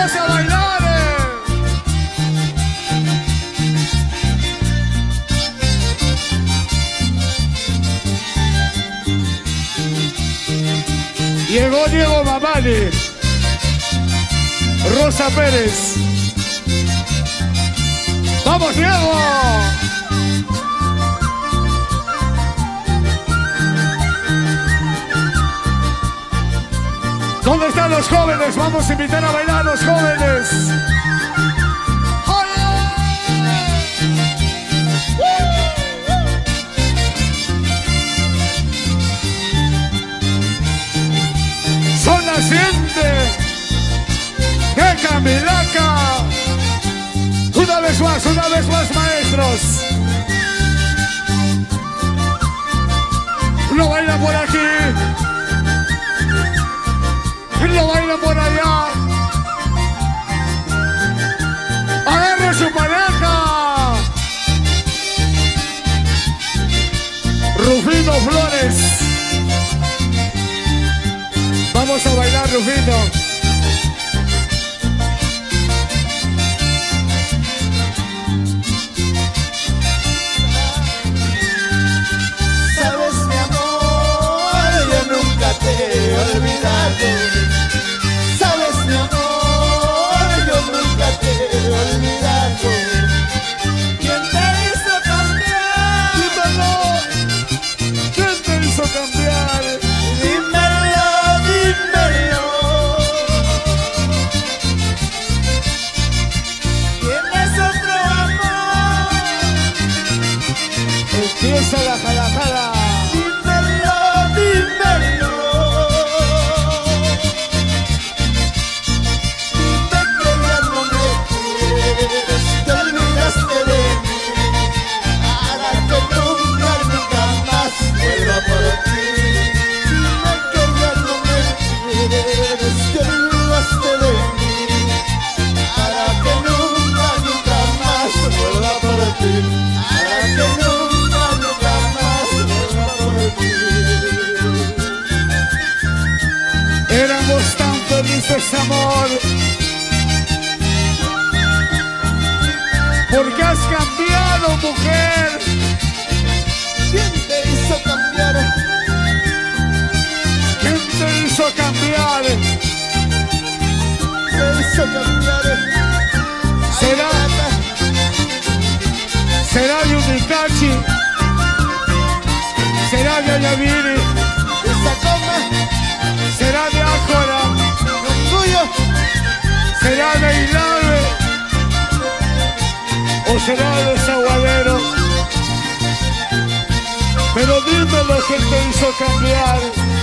Vamos a bailar. Llegó Diego Mamani, Rosa Pérez. ¡Vamos, Diego! ¿Dónde están los jóvenes? Vamos a invitar a bailar a los jóvenes. Son las 7 de Camilaca. Una vez más, maestros. Lo baila por aquí. Lo baila por allá. Agarra a su pareja. Rufino Flores. Vamos a bailar, Rufino. Sabes, mi amor, yo nunca te he olvidado. Sabes, mi amor, yo nunca te he olvidado. ¿Quién te hizo cambiar? Dímelo. ¿Quién te hizo cambiar? Dímelo, dímelo. ¿Tienes otro amor? Empieza la jalajala. Dímelo, dímelo. Éramos tan felices, amor. ¿Por qué has cambiado, mujer? ¿Quién te hizo cambiar? ¿Quién te hizo cambiar? Te hizo cambiar. ¿Será? ¿Será de Unicachi? ¿Será de Ayaviri? Esa coma, ¿Será de Ácora? orgullo. ¿Será de Ilave? ¿O será de Saguadero? Pero dime lo que te hizo cambiar.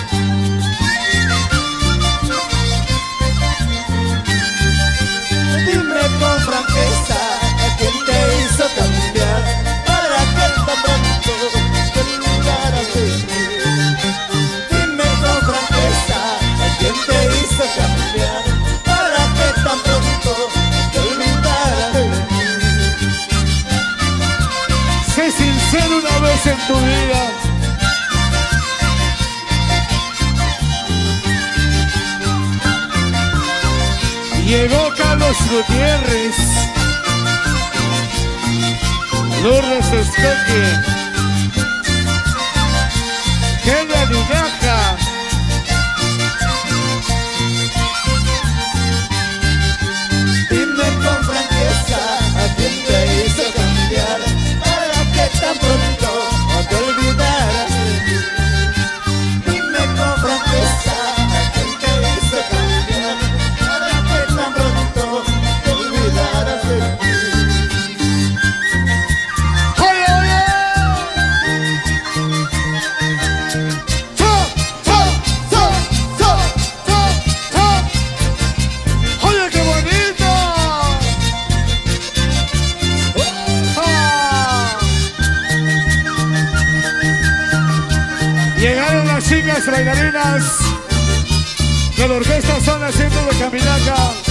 Dime con franqueza, ¿a quién te hizo cambiar? Para que tan pronto te olvidaras de mí. Dime con franqueza, ¿a quién te hizo cambiar? Para que tan pronto te olvidaras de mí. Sé sincero una vez en tu vida. Llegó Carlos Gutiérrez, Lourdes Escoque, Kenia Linaja. Dime con franqueza, ¿a quién te hizo cambiar? Para que tan pronto te olvidaras de mí. Dime con franqueza, ¿a quién te hizo cambiar? Para que tan pronto te olvidaras de mí. ¡Oye, oye! ¡Chop, chop, chop, chop, chop, chop! ¡Oye, qué bonito! ¡Ah! Llegaron las chicas bailarinas de la orquesta Zona 100 de Caminaca.